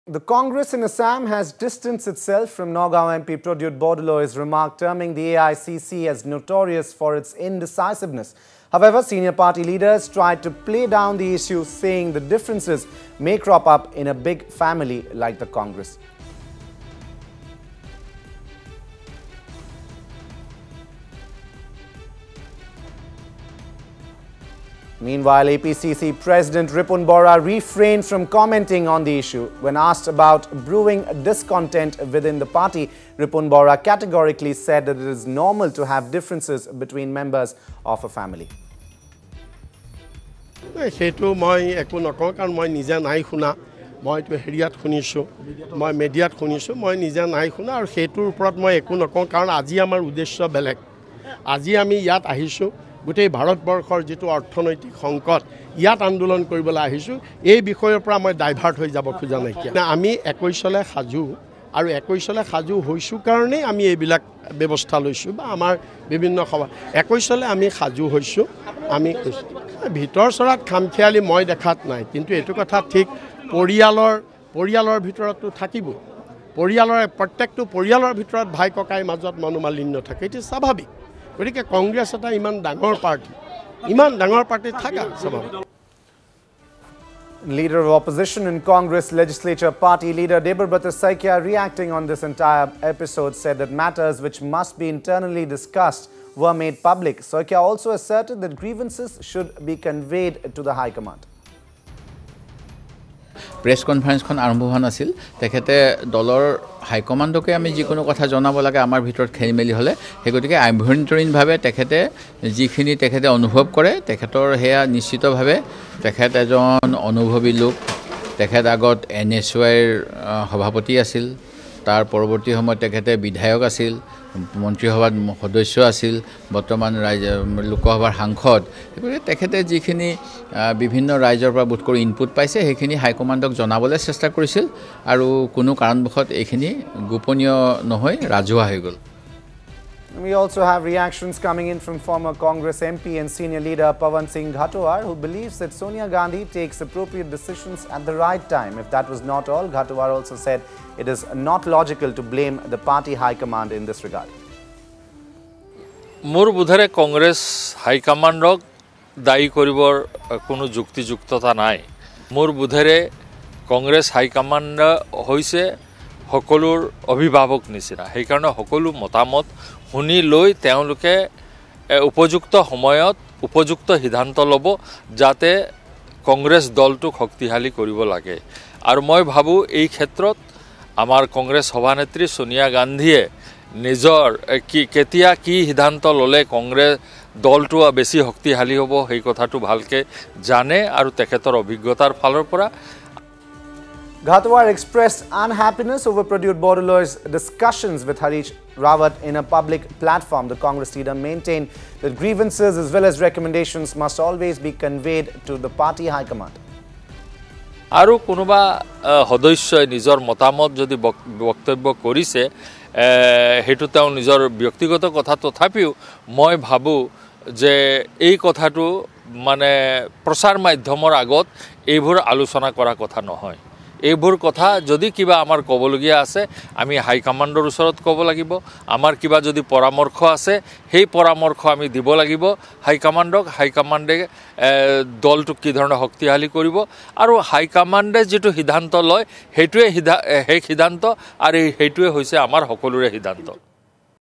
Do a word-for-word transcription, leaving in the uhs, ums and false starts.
The Congress in Assam has distanced itself from Nagaon M P Pradyut Bordoloi's remark terming the A I C C as notorious for its indecisiveness. However, senior party leaders tried to play down the issue, saying the differences may crop up in a big family like the Congress. Meanwhile, A P C C President Ripun Bora refrained from commenting on the issue. When asked about brewing discontent within the party, Ripun Bora categorically said that it is normal to have differences between members of a family. Hetu moi eku nokon kan moi nije nai khuna moi to heriat khunisu moi mediat khunisu moi nije nai khuna aru hetur uporat moi eku nokon karon aji amar uddeshyo belek aji ami yat ahisu গোটেই ভাৰতবৰ্ষৰ যেটো অৰ্থনৈতিক সংকট ইয়াত আন্দোলন কৰিবলৈ আহিছো এই বিষয়ৰ পৰা মই ডাইভাৰ্ট হৈ যাব খোজা নাই কি আমি একৈশ চলে খাজু আৰু একৈশ চলে খাজু হৈছো কাৰণে আমি এইবিলাক ব্যৱস্থা লৈছো বা আমাৰ বিভিন্ন খবৰ একৈশ চলে আমি খাজু হৈছো আমি ভিতৰ চৰাত খামখিয়ালি মই দেখাত নাই কিন্তু এটো কথা ঠিক পৰিয়ালৰ পৰিয়ালৰ ভিতৰতো থাকিব পৰিয়ালৰ প্ৰত্যেকটো পৰিয়ালৰ ভিতৰত ভাই ককাই মাজত মনোমালিন্য থাকে এটো স্বাভাৱিক গতিকে কংগ্ৰেছ এটা ইমান ডাঙৰ পাৰ্টি ইমান ডাঙৰ পাৰ্টি থাকা স্বাভাৱিক Leader of opposition in Congress legislature party leader Debarbrata Saikia, reacting on this entire episode, said that matters which must be internally discussed were made public. Saikia also asserted that grievances should be conveyed to the High Command. Press conference kon arambho howa nasil tekhete dolor high command ke ami jikono kotha janabo lage amar bhitor khelmeli hole hegotike আভ্যন্তৰীণ ভাবে তেখেতে যিখিনি তেখেতে অনুভৱ কৰে তেখেতৰ হেয়া নিশ্চিত ভাবে তেখেত এজন অনুভৱী লোক তেখেত আগত এন এছ ওয়াইৰ সভাপতি আছিল তাৰ পৰৱৰ্তী সময়ত তেখেতে বিধায়ক আছিল মন্ত্ৰীসভাৰ সদস্য আছিল বৰ্তমান ৰাজ্য লোকসভাৰ সাংসদ এবাৰে তেখেতে যিখিনি বিভিন্ন ৰাজ্যৰ পৰা বুট কৰি ইনপুট পাইছে সেইখিনি হাই কমাণ্ডক জনাবলৈ চেষ্টা কৰিছিল আৰু কোনো কাৰণবশত এইখিনি গোপনীয় নহয় ৰাজহুৱা হৈ গ'ল. We also have reactions coming in from former Congress M P and senior leader Pawan Singh Ghatowar, who believes that Sonia Gandhi takes appropriate decisions at the right time. If that was not all, Ghatowar also said it is not logical to blame the party high command in this regard. Mor budhare Congress high commandok dayi koribor kono jukti juktota nai. Mor budhare Congress high command hoise সকলোৰ অভিভাৱক নিচিনা সেই কাৰণে সকলো মতামত শুনি লৈ তেওঁলোকে উপযুক্ত সময়ত উপযুক্ত সিদ্ধান্ত ল'ব যাতে কংগ্ৰেছ দলটোক শক্তিশালী কৰিব লাগে আৰু মই ভাবো এই ক্ষেত্ৰত আমাৰ কংগ্ৰেছ সভানেত্ৰী সোনিয়া গান্ধীয়ে নিজৰ কি কেতিয়া কি সিদ্ধান্ত ল'লে কংগ্ৰেছ দলটো বেছি শক্তিশালী হ'ব সেই কথাটো ভালকে জানে আৰু তেখেতৰ অভিজ্ঞতাৰ ফালৰ পৰা Ghatowar expressed unhappiness over Pradyut Bordoloi's discussions with Harish Rawat in a public platform. The Congress leader maintained that grievances as well as recommendations must always be conveyed to the party high command. আৰু কোনোবা সদস্যই নিজৰ মতামত যদি বক্তব্য কৰিছে হেতু তেওঁ নিজৰ ব্যক্তিগত কথা তথাপিও মই ভাবো যে এই কথাটো মানে প্ৰচাৰ মাধ্যমৰ আগত এইবোৰ আলোচনা কৰা কথা নহয় এইবোৰ কথা যদি কিবা আমাৰ কবলগীয়া আছে আমি হাই কমাণ্ডৰ ওচৰত কব লাগিব আমাৰ কিবা যদি পৰামৰ্শ আছে সেই পৰামৰ্শ আমি দিব লাগিব হাই কমাণ্ডক হাই কমাণ্ডে দলটো কি ধৰণে শক্তিশালী কৰিব আৰু হাই কমাণ্ডে যেটো সিদ্ধান্ত লয় হেতুৱে সেই সিদ্ধান্ত আৰু হেতুৱে হৈছে আমাৰ সকলোৰে সিদ্ধান্ত